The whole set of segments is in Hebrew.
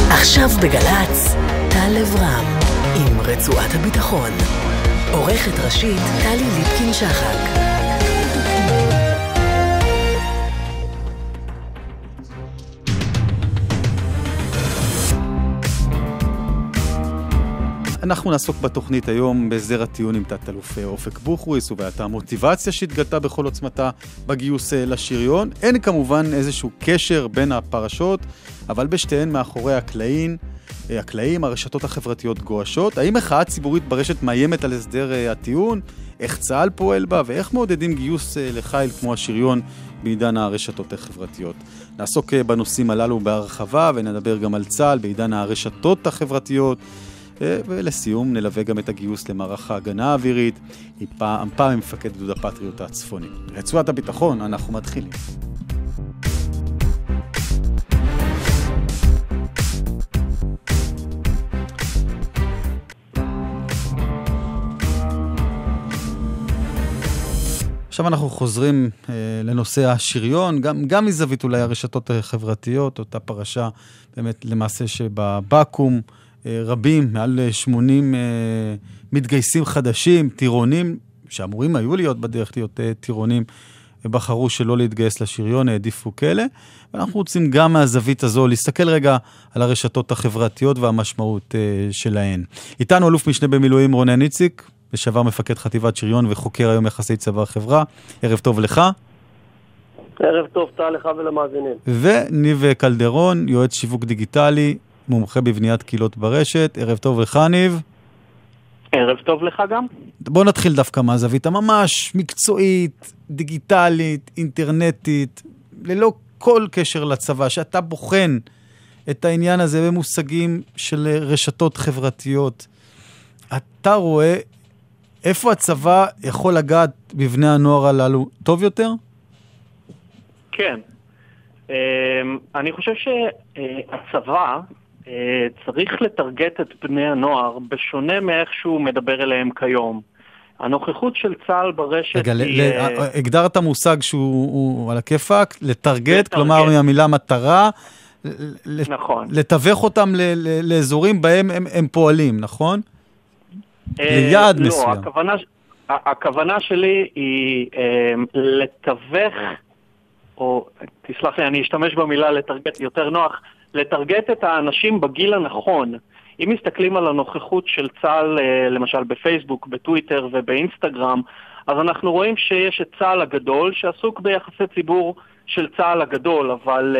עכשיו בגלץ, טל אברהם, עם רצועת הביטחון. עורכת ראשית, טלי ליפקין-שחק. אנחנו נעסוק בתוכנית היום בהסדר הטיעון עם תת-אלוף אופק בוכריס ובעיית המוטיבציה שהתגלתה בכל עוצמתה בגיוס לשריון. אין כמובן איזשהו קשר בין הפרשות, אבל בשתיהן מאחורי הקלעים, הרשתות החברתיות גועשות. האם מחאה ציבורית ברשת מאיימת על הסדר הטיעון? איך צה"ל פועל בה? ואיך מעודדים גיוס לחיל כמו השריון בעידן הרשתות החברתיות? נעסוק בנושאים הללו בהרחבה ונדבר גם על צה"ל בעידן הרשתות החברתיות. ולסיום נלווה גם את הגיוס למערך ההגנה האווירית, פעם עם מפקד גדוד הפטריוט הצפוני. רצועת הביטחון, אנחנו מתחילים. עכשיו אנחנו חוזרים לנושא השריון, גם מזווית אולי הרשתות החברתיות, אותה פרשה באמת למעשה שבבקו"ם, רבים, מעל 80 מתגייסים חדשים, טירונים, שאמורים היו להיות בדרך להיות טירונים, בחרו שלא להתגייס לשריון, העדיפו כאלה. ואנחנו רוצים גם מהזווית הזו להסתכל רגע על הרשתות החברתיות והמשמעות שלהן. איתנו אלוף משנה במילואים רונן איציק, לשעבר מפקד חטיבת שריון וחוקר היום יחסי צבא חברה. ערב טוב לך. ערב טוב, תודה לך ולמאזינים. וניב קלדרון, יועץ שיווק דיגיטלי, מומחה בבניית קהילות ברשת. ערב טוב לך, ניב. ערב טוב לך גם. בוא נתחיל דווקא מהזווית הממש מקצועית, דיגיטלית, אינטרנטית, ללא כל קשר לצבא, שאתה בוחן את העניין הזה במושגים של רשתות חברתיות. אתה רואה איפה הצבא יכול לגעת בבני הנוער הללו טוב יותר? כן. אני חושב שהצבא צריך לטרגט את בני הנוער בשונה מאיך שהוא מדבר אליהם כיום. הנוכחות של צה"ל ברשת רגע, הגדרת מושג שהוא על הכיפק, לטרגט, כלומר מהמילה מטרה, נכון. לתווך אותם לאזורים בהם הם פועלים, נכון? ליעד מסוים. לא, הכוונה שלי היא לתווך, או תסלח לי, אני אשתמש במילה לטרגט יותר נוח, לטרגט את האנשים בגיל הנכון. אם מסתכלים על הנוכחות של צה"ל, למשל בפייסבוק, בטוויטר ובאינסטגרם, אז אנחנו רואים שיש את צה"ל הגדול שעסוק ביחסי ציבור של צה"ל הגדול, אבל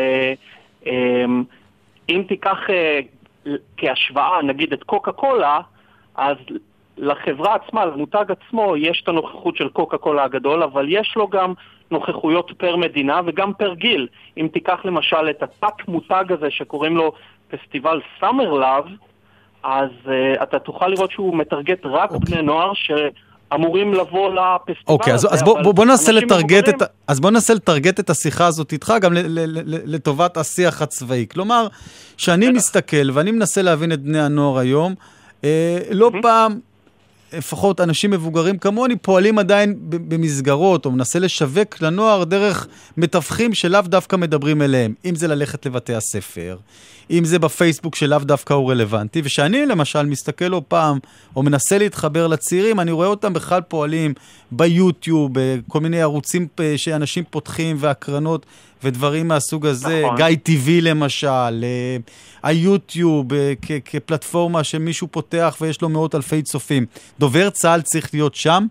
אם תיקח כהשוואה, נגיד את קוקה קולה, אז לחברה עצמה, למותג עצמו, יש את הנוכחות של קוקה קולה הגדול, אבל יש לו גם נוכחויות פר מדינה וגם פר גיל. אם תיקח למשל את התת מותג הזה שקוראים לו פסטיבל סאמר לאב, אז אתה תוכל לראות שהוא מטרגט רק בני נוער שאמורים לבוא לפסטיבל. אוקיי, אז בוא ננסה לטרגט את השיחה הזאת איתך גם לטובת השיח הצבאי. כלומר, שאני מסתכל ואני מנסה להבין את בני הנוער היום, לא פעם לפחות אנשים מבוגרים כמוני פועלים עדיין במסגרות, או מנסה לשווק לנוער דרך מתווכים שלאו דווקא מדברים אליהם. אם זה ללכת לבתי הספר, אם זה בפייסבוק שלאו דווקא הוא רלוונטי, ושאני למשל מסתכל לו פעם, או מנסה להתחבר לצעירים, אני רואה אותם בכלל פועלים ביוטיוב, בכל מיני ערוצים שאנשים פותחים והקרנות ודברים מהסוג הזה, נכון. גיא טבעי למשל, היוטיוב כפלטפורמה שמישהו פותח ויש לו מאות אלפי צופים. דובר צה"ל צריך להיות שם?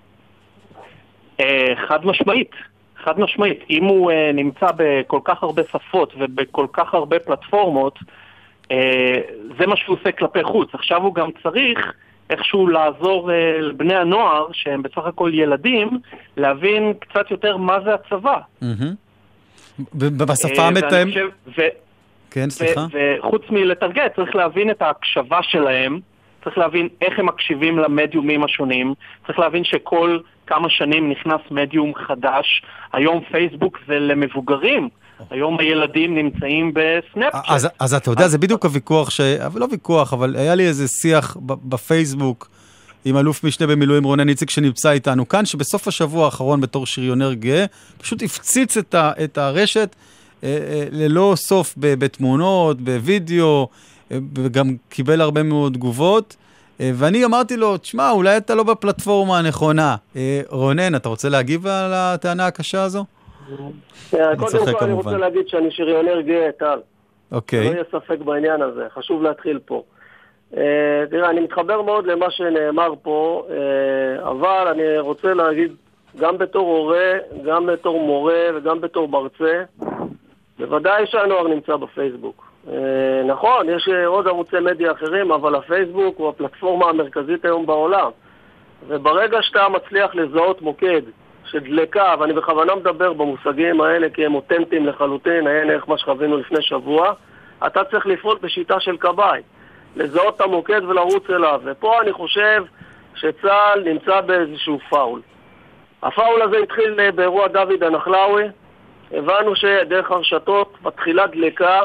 חד משמעית. חד משמעית. אם הוא נמצא בכל כך הרבה שפות ובכל כך הרבה פלטפורמות, זה מה שהוא עושה כלפי חוץ. עכשיו הוא גם צריך איכשהו לעזור לבני הנוער, שהם בסך הכל ילדים, להבין קצת יותר מה זה הצבא. ובשפה המתאם... כן, סליחה. וחוץ מלטרגט, צריך להבין את ההקשבה שלהם, צריך להבין איך הם מקשיבים למדיומים השונים, צריך להבין שכל כמה שנים נכנס מדיום חדש. היום פייסבוק זה למבוגרים, היום הילדים נמצאים בסנאפצ'אט. אז אתה יודע, זה בדיוק הוויכוח, לא ויכוח, אבל היה לי איזה שיח בפייסבוק עם אלוף משנה במילואים רונן איציק שנמצא איתנו כאן, שבסוף השבוע האחרון בתור שריונר גאה, פשוט הפציץ את הרשת ללא סוף בתמונות, בווידאו, וגם קיבל הרבה מאוד תגובות, ואני אמרתי לו, תשמע, אולי אתה לא בפלטפורמה הנכונה. רונן, אתה רוצה להגיב על הטענה הקשה הזו? קודם כל אני רוצה להגיד שאני שריונר גאה, טל. אוקיי. לא יהיה ספק בעניין הזה, חשוב להתחיל פה. תראה, אני מתחבר מאוד למה שנאמר פה, אבל אני רוצה להגיד, גם בתור הורה, גם בתור מורה וגם בתור מרצה, בוודאי שהנוער נמצא בפייסבוק. נכון, יש עוד ערוצי מדיה אחרים, אבל הפייסבוק הוא הפלטפורמה המרכזית היום בעולם. וברגע שאתה מצליח לזהות מוקד של דלקה, ואני בכוונה מדבר במושגים האלה כי הם אותנטיים לחלוטין, אין איך מה שחווינו לפני שבוע, אתה צריך לפעול בשיטה של קבאי, לזהות את המוקד ולרוץ אליו. ופה אני חושב שצה"ל נמצא באיזשהו פאול. הפאול הזה התחיל באירוע דוד הנחלאווי, הבנו שדרך הרשתות מתחילה דלקה,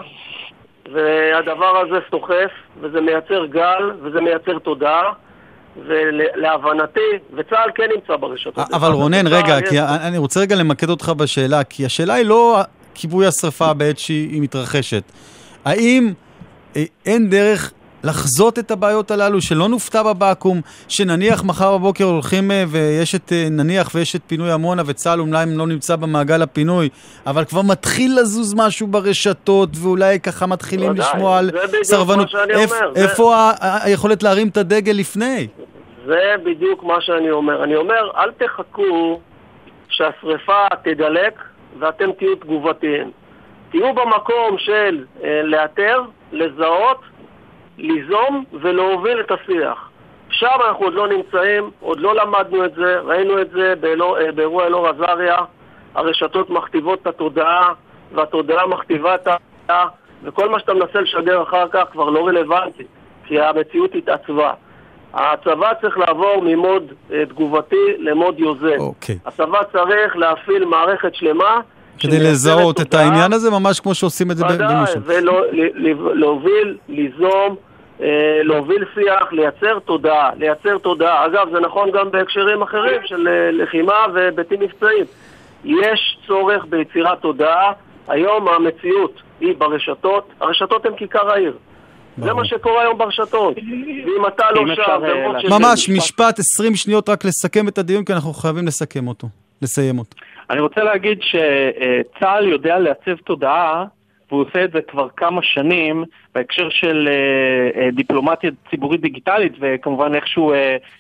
והדבר הזה סוחף, וזה מייצר גל, וזה מייצר תודעה, ולהבנתי, וצה"ל כן נמצא ברשתות. אבל רונן, רגע, כי אני רוצה רגע למקד אותך בשאלה, כי השאלה היא לא כיבוי השרפה בעת שהיא מתרחשת. האם אין דרך לחזות את הבעיות הללו, שלא נופתע בבקום, שנניח מחר בבוקר הולכים ויש את פינוי עמונה, וצה"ל אולי לא נמצא במעגל הפינוי, אבל כבר מתחיל לזוז משהו ברשתות, ואולי ככה מתחילים לשמוע על סרבנות. איפה היכולת להרים את הדגל לפני? זה בדיוק מה שאני אומר. אני אומר, אל תחכו שהשריפה תדלק, ואתם תהיו תגובתיים. תהיו במקום של לאתר, לזהות, ליזום ולהוביל את השיח. שם אנחנו עוד לא נמצאים, עוד לא למדנו את זה, ראינו את זה באירוע אלאור עזריה, הרשתות מכתיבות את התודעה, והתודעה מכתיבה את התודעה, וכל מה שאתה מנסה לשדר אחר כך כבר לא רלוונטי, כי המציאות התעצבה. הצבא צריך לעבור ממוד תגובתי למוד יוזם. הצבא צריך להפעיל מערכת שלמה, כדי לזהות את העניין הזה, ממש כמו שעושים את זה במשהו. ולהוביל, ליזום, להוביל שיח, לייצר תודעה. אגב, זה נכון גם בהקשרים אחרים של לחימה ובתים מבצעים. יש צורך ביצירת תודעה. היום המציאות היא ברשתות. הרשתות הן כיכר העיר. זה מה שקורה היום ברשתות. ואם אתה לא שם... ממש, משפט 20 שניות רק לסכם את הדיון, כי אנחנו חייבים לסיים אותו. אני רוצה להגיד שצה"ל יודע לעצב תודעה, והוא עושה את זה כבר כמה שנים, בהקשר של דיפלומטיה ציבורית דיגיטלית, וכמובן איכשהו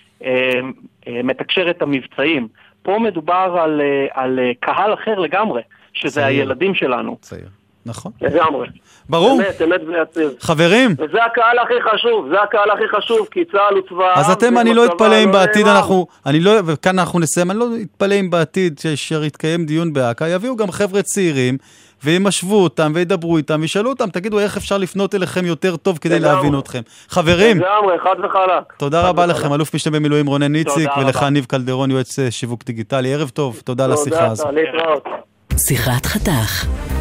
מתקשר את המבצעים. פה מדובר על קהל אחר לגמרי, שזה הילדים שלנו. צעיר, נכון. לגמרי. ברור. אמת ויציב. חברים. וזה הקהל הכי חשוב, כי צה"ל הוא צבא... אז אני לא אתפלא אם בעתיד וכאן אנחנו נסיים, אני לא אתפלא אם בעתיד שיתקיים דיון באקה, יביאו גם חבר'ה צעירים, וימשבו אותם, וידברו איתם, וישאלו אותם, תגידו איך אפשר לפנות אליכם יותר טוב כדי להבין אתכם. חברים. לגמרי, חד וחלק. תודה רבה לכם, אלוף משנה במילואים רונן ניציק, ולך ניב קלדרון, יועץ שיווק דיגיטלי. ערב טוב, תודה על השיחה הזו. שיחת חתך.